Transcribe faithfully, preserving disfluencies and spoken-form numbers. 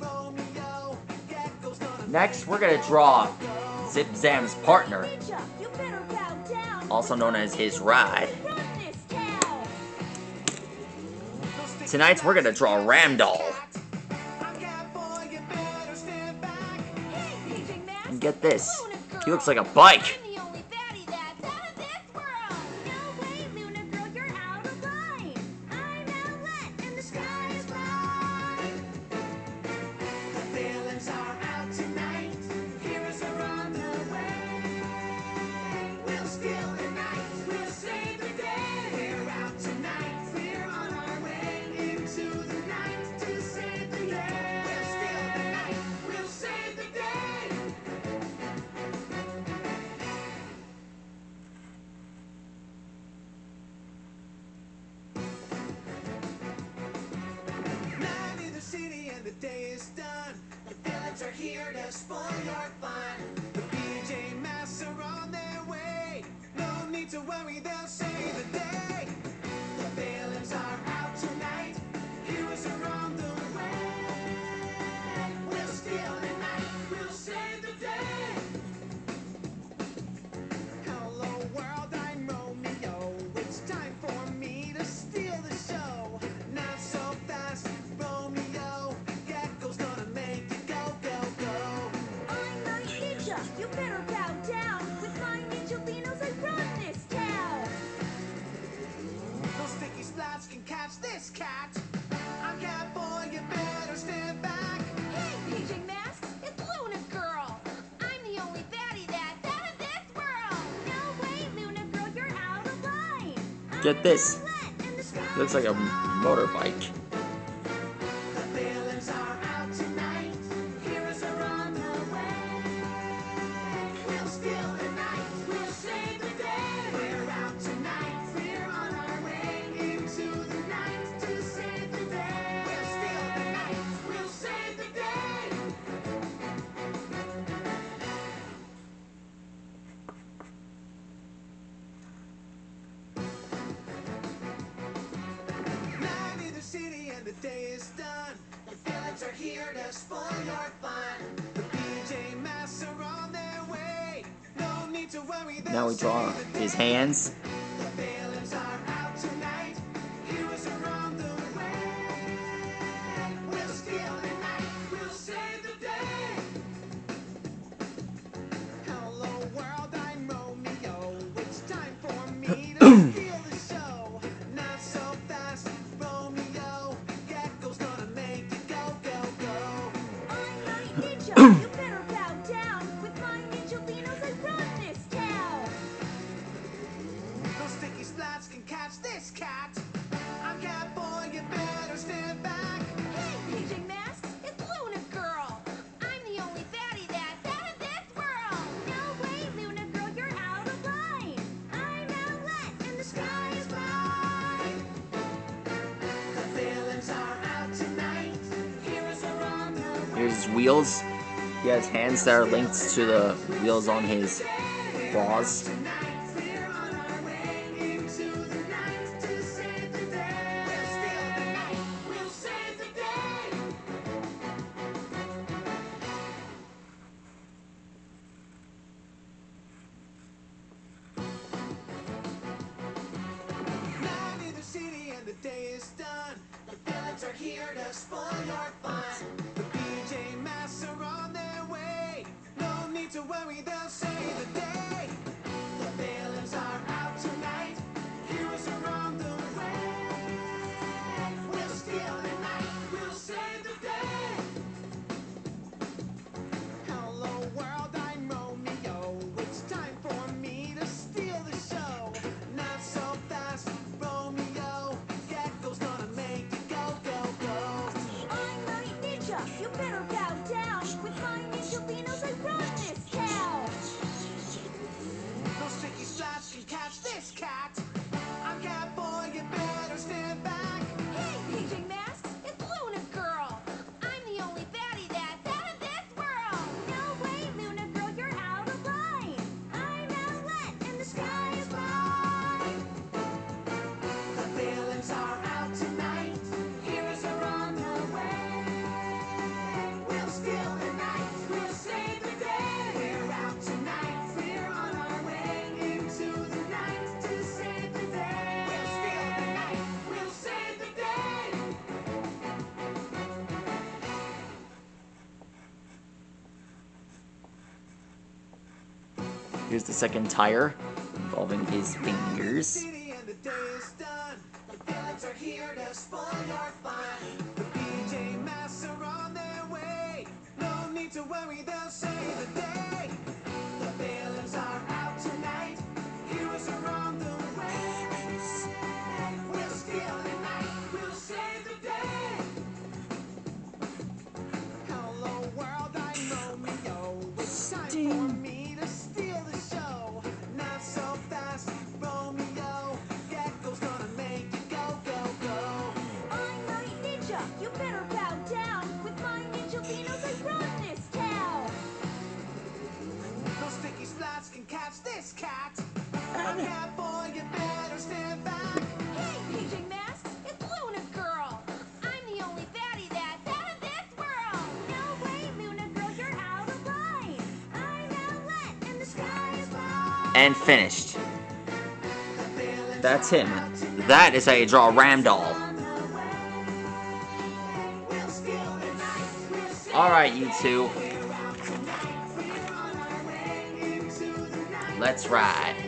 Next, we're gonna draw Zip Zam's partner, also known as his ride. Tonight, we're gonna draw Ramdol. And get this, he looks like a bike. The day is done. The villains are here to spoil your fun. The P J Masks are on their way. No need to worry, they'll save the day. The villains are out tonight. Heroes are on the way. We'll steal the night. We'll save the day. Hello world, I'm Romeo. It's time for me to steal the show. Not so fast, Romeo. You better bow down. With my ninjalinos, I run this town. Those sticky splats can catch this cat. I'm cat boy, you better stand back. Hey, P J Masks, it's Luna Girl. I'm the only baddie that's out of this world. No way, Luna Girl, you're out of line. Get this, he looks like a motorbike. The day is done. The villains are here to spoil your fun. The P J Masks are on their way. No need to worry. Now we draw his hands. The villains are out tonight. Heroes are on the way. We'll steal the night. We'll save the day. Hello world, I'm Romeo. It's time for me to steal the show. Not so fast, Romeo. You better bow down. With my ninjalinos, I run this town. Those sticky splats can catch this cat. I'm cat boy, you better stand back. Hey, P J Masks, it's Luna Girl. I'm the only baddie that's out of this world. No way, Luna Girl, you're out of line. I'm Owlette, and the sky is mine. The villains are out tonight. Heroes are on the way. Here's his wheels. He has hands that are linked to the wheels on his claws. The day is done. The villains are here to spoil your fun. The P J Masks are on their way. No need to worry, they'll save the day. Here's the second tire, involving his fingers. City and the day is done. The villains are here to spoil your fun. The P J Masks are on their way. No need to worry, they'll save the day. The villains are out tonight. Heroes are on the way. We'll steal the night. We'll save the day. Hello world, I'm Romeo. It's time for me to steal the show. Not so fast, Romeo. Gecko's gonna make you go, go, go. I'm Night Ninja, you better bow down. With my ninja beanos, I run this town. No sticky splats can catch this cat. A cat boy, you better stand back. Hey, P J Masks, it's Luna Girl. I'm the only fatty that's out of this world. No way, Luna Girl, you're out of line. I'm Owlette, and the sky is mine. And finished. That's him. That is how you draw a ramdol. We'll steal the night. We'll save Alright, you two. We're out tonight. We're on our way into the night. Let's ride.